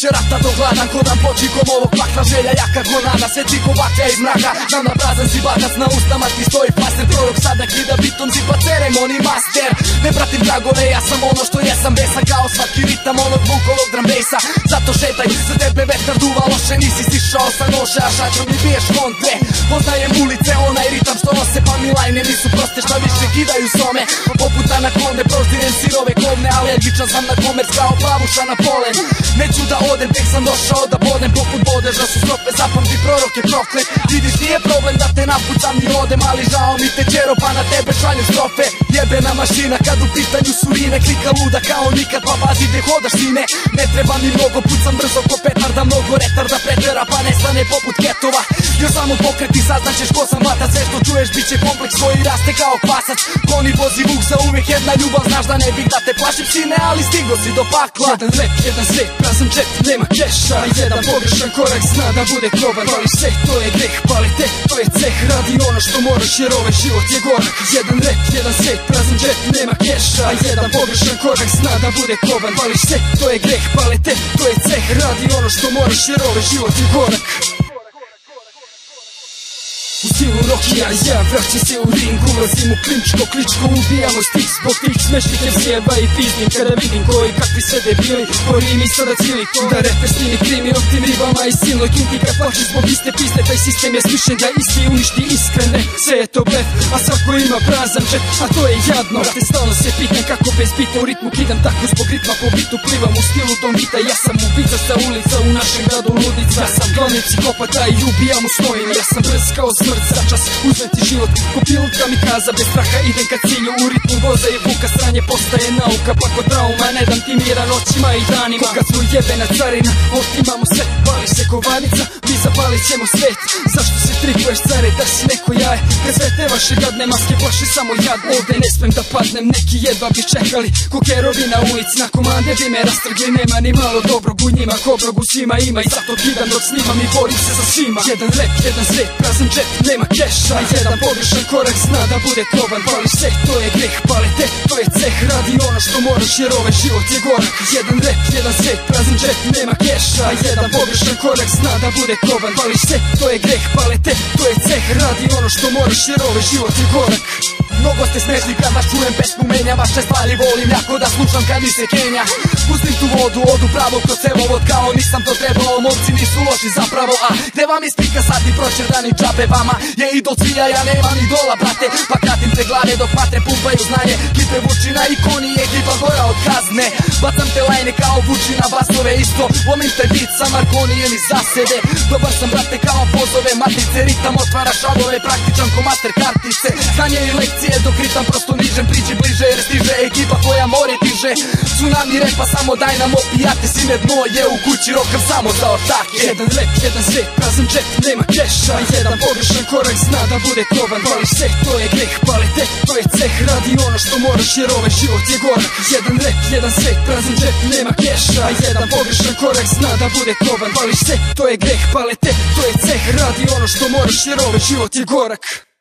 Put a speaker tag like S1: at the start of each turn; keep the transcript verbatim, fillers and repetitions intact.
S1: će rata do gladan, hodam počikom ovog pakla, želja jaka gonana, sveti ko baklja iz mraka. Znam na prazan si batac, na ustama ti stoji faster, prorok sada kida bitom zipa ceremoni master. Ne pratim dragove, ja sam ono što jesam, besan kao svaki ritam onog vukovog drambejsa. Zato šetaj, za tebe vetar duva loše, nisi stišao sa noše, a šačom mi biješ kontre. Poznajem ulice, onaj ritam što nose, pa mi lajne nisu proste, šta više kidaju some. Poput anakonde, proždirem sirove kovne, alergičan sam na komerc kao plavuša na polen. Neću da odem, tek sam došao da bodem, poput bodeža su strofe, zapamti prorok je proklet. Vidiš nije problem da te napucam i odem, ali žao mi te čero, pa na tebe šalju strofe. Jebena mašina kad u pitanju surine, klika luda kao nikad, pa pazi gde hodaš sine. Ne treba mi mnogo, pucam brzo ko petarda, mnogo retarda pretera, pa nestane poput ketova. Još samo pokreti, saznaćeš ko sam vata, sve što čuješ bit će kompleks koji raste kao kvasac. Koni vozi vuk za uvijek jedna ljubav, znaš da ne bih da te plašim sine, ali stigo si do pakla. Jedan rep, jedan svet, prazan džep, nema keša, jedan pogrešan korak zna da bude koban. Pališ se, to je greh, palite, to je ceh, radi ono što moraš jer ovaj život je gorak. Jedan rep, jedan svet, prazan džep, nema keša, jedan pogrešan korak zna da bude koban. Pališ se, to je greh, palite, to je ceh, radi ono što moraš jer ovaj život je gorak. U stilu Rokija ja vraćam se u ring, ulazim u klinčko, kličko, ubijamo stih zbog tih smešnih emsijeva i piznim. Kada vidim koji kakvi sve debili, po rimi sada cili, da reper snimi krimi o tim ribama i silnoj kinti. Kad plaći zbog iste pizde, taj sistem je smišljen da isti uništi iskrene. Sve je to blef, a svako ima prazan džep, a to je jadno. Te stalno se pitam kako bez bita u ritmu kidam, tako zbog ritma po bitu plivam u stilu Don Vita. Ja sam ubica sa ulica, u našem gradu ludica. Ja sam glavni psihopata i ubijam u snojima. Ja sam brz kao smrt, začas uzmem ti život ko pilot kamikaza, bez straha idem ka cilju. U ritmu voza je vuka, stranje postaje nauka, pa ko trauma ne dam ti mira noćima i danima. Koga smo jebena carina, otimamo sve, pali se kovanica, mi zapalit ćemo svet. Zašto se tripuješ care, da si neko jaje, kad sve te vaše gadne maske plaše samo jadne. Ovde ne smem da padnem, neki jedva bi čekali ko kerovi na ulici, na komande bi me rastrgli. Nema ni malo dobrog u njima, kobrog u svima ima, i zato kidam dok snimam i borim se za svima. Jedan rep, jedan svet, prazan džep, nema keša, jedan pogrešan korak zna da bude koban. Pališ se, to je greh, palite, to je ceh, radi ono što moraš jer ovaj život je gorak. Jedan rep, jedan svet, prazan džep, nema keša, jedan pogrešan korak zna da bude koban. Pališ se, to je greh, palite, to je ceh, radi ono što moraš jer ovaj život je gorak. Mnogo ste smešni kad vas čujem, pesmu menjam, vaše stvari volim jako da slušam kad mi se kenja. Pustim tu vodu, odu pravo kroz cevovod, kao nisam to trebao, momci nisu loši zapravo. A gde vam ispika sad i pročerdani džabe, vama je idol svija, ja nemam idola brate. Pa kratim te glave dok matre pumpaju znanje, klipe Vučina i Koni, ekipa gora od kazne. Bacam te lajne kao Vučina, basove isto, lomim te bit sa Marconi ili za sebe. Dobar sam brate kao pozove matice, ritam otvara šavove, praktičan ko master kartice. Znanje i lekcije dok ritam prosto nižem, priđi bliže jer stiže ekipa koja more diže. Tsunami repa, samo daj nam opijate, sine dno je u kući, rokam samo za ortake. Jedan rep, jedan svet, prazan džep, nema keša, jedan pogrešan korak zna da bude koban. Pališ se, to je greh, palite, to je ceh, radi ono što moraš jer ovaj život je gorak. Jedan rep, jedan svet, prazan džep, nema keša, jedan pogrešan korak zna da bude koban. Pališ se, to je greh, palite, to je ceh, radi ono što moraš jer ovaj život je gorak.